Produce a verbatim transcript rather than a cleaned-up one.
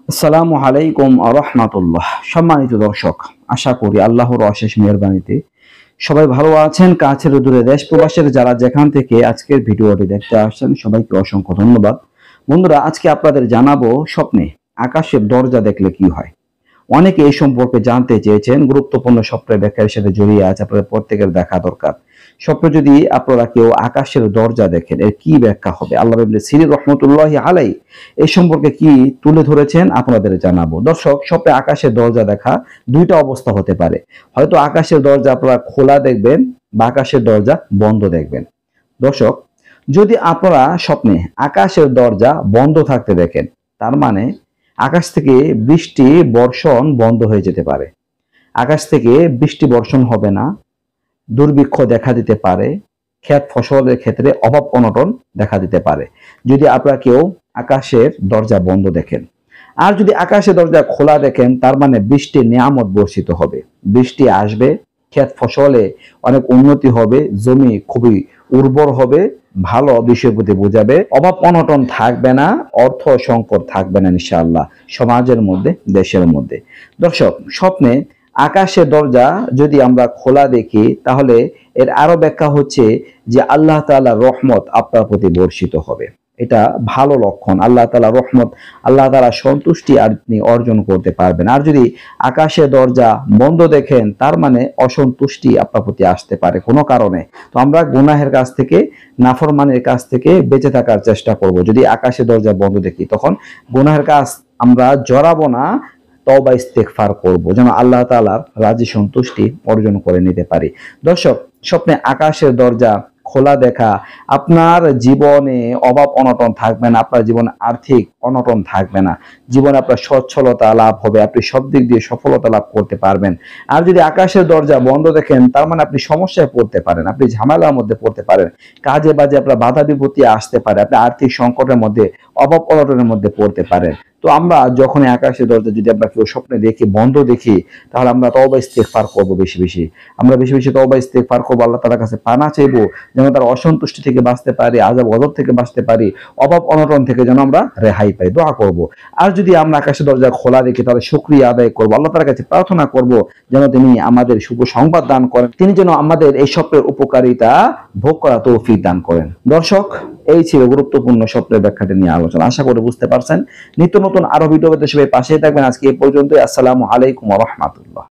আসসালামু আলাইকুম ওয়া রাহমাতুল্লাহ। সম্মানিত দর্শক, আশা করি আল্লাহর অশেষ মেহেরবানিতে সবাই ভালো আছেন। কাছের ও দূরে দেশ প্রবাসের যারা যেখান থেকে আজকের ভিডিওটি দেখতে আসছেন সবাইকে অসংখ্য ধন্যবাদ। বন্ধুরা, আজকে আপনাদের জানাবো স্বপ্নে আকাশের দরজা দেখলে কি হয়। অনেকে এই সম্পর্কে জানতে চেয়েছেন, গুরুত্বপূর্ণ স্বপ্নের ব্যাখ্যার সাথে জড়িয়ে আছে, আপনাদের প্রত্যেকের দেখা দরকার। স্বপ্নে যদি আপনারা কেউ আকাশের দরজা দেখেন এর কি ব্যাখ্যা হবে, আল্লাহ ইবনে সিরিন রহমতুল্লাহি আলাই এই সম্পর্কে কি তুলে ধরেছেন আপনাদের জানাবো। দর্শক, স্বপ্নে আকাশের দরজা দেখা দুইটা অবস্থা হতে পারে। হয়তো আকাশের দরজা আপনারা খোলা দেখবেন বা আকাশের দরজা বন্ধ দেখবেন। দর্শক, যদি আপনারা স্বপ্নে আকাশের দরজা বন্ধ থাকতে দেখেন, তার মানে আকাশ থেকে বৃষ্টি বর্ষণ বন্ধ হয়ে যেতে পারে। আকাশ থেকে বৃষ্টি বর্ষণ হবে না, দুর্ভিক্ষ দেখা দিতে পারে, ক্ষেত ফসলের ক্ষেত্রে অভাব অনটন দেখা দিতে পারে যদি আপনারা কেউ আকাশের দরজা বন্ধ দেখেন। আর যদি আকাশের দরজা খোলা দেখেন, তার মানে বৃষ্টির নিয়ামত বর্ষিত হবে, বৃষ্টি আসবে, ক্ষেত ফসলে অনেক উন্নতি হবে, জমি খুবই উর্বর হবে, ভালো বিষয়ের প্রতি বোঝাবে, অভাব অনটন থাকবে না, অর্থ সংকট থাকবে না ইনশাআল্লাহ সমাজের মধ্যে, দেশের মধ্যে। দর্শক, স্বপ্নে আকাশের দরজা যদি আমরা খোলা দেখি, তাহলে এর আরো ব্যাখ্যা হচ্ছে যে আল্লাহ তাআলার রহমত আপনার প্রতি বর্ষিত হবে। এটা ভালো লক্ষণ। আল্লাহ তাআলা রহমত, আল্লাহ তাআলা সন্তুষ্টি আপনি অর্জন করতে পারবেন। আর যদি আকাশের দরজা বন্ধ দেখেন, তার মানে অসন্তুষ্টি আপনার প্রতি আসতে পারে কোনো কারণে। তো আমরা গুনাহের কাছ থেকে, নাফরমানের কাছ থেকে বেঁচে থাকার চেষ্টা করব। যদি আকাশের দরজা বন্ধ দেখি, তখন গুনাহের কাজ আমরা জড়াবো না, তওবা ইস্তেগফার করব, যেন আল্লাহ তাআলার রাজি সন্তুষ্টি অর্জন করে নিতে পারি। দর্শক, স্বপ্নে আকাশের দরজা খোলা দেখা, আপনার জীবনে অভাব অনটন থাকবে না, আপনার জীবনে আর্থিক অনটন থাকবে না, জীবনে আপনার সচ্ছলতা লাভ হবে, আপনি সব দিক দিয়ে সফলতা লাভ করতে পারবেন। আর যদি আকাশের দরজা বন্ধ দেখেন, তার মানে আপনি সমস্যায় পড়তে পারেন, আপনি ঝামেলার মধ্যে পড়তে পারেন, কাজে বাজে আপনার বাধা বিপত্তি আসতে পারে, আপনি আর্থিক সংকটের মধ্যে, অভাব অনটনের মধ্যে পড়তে পারেন। তো আমরা যখন আকাশের দরজা যদি আমরা কেউ স্বপ্নে দেখি, বন্ধ দেখি, তাহলে আমরা তওবা ইস্তেগফার করব, বেশি বেশি আমরা বেশি বেশি তওবা ইস্তেগফার করব, আল্লাহ তাআলার কাছে পানা চাইবো যেন তার অসন্তুষ্টি থেকে বাঁচতে পারি, আযাব গজব থেকে বাঁচতে পারি, অভাব অনটন থেকে যেন আমরা রেহাই পাই, দোয়া করব। আর যদি আমরা আকাশের দরজা খোলা দেখি, তাহলে শুকরিয়া আদায় করব, আল্লাহ তাআলার কাছে প্রার্থনা করব যেন তিনি আমাদের শুভ সংবাদ দান করেন, তিনি যেন আমাদের এই স্বপ্নের উপকারিতা ভোগ করা তৌফিক দান করেন। দর্শক, এই ছিল গুরুত্বপূর্ণ স্বপ্নের ব্যাখ্যাটি নিয়ে আলোচনা। আশা করি বুঝতে পারছেন। নিত্য নতুন আরো ভিডিও পেতে সবাই পাশেই থাকবেন। আজকে এই পর্যন্তই। আসসালামু আলাইকুম ওয়া রাহমাতুল্লাহ।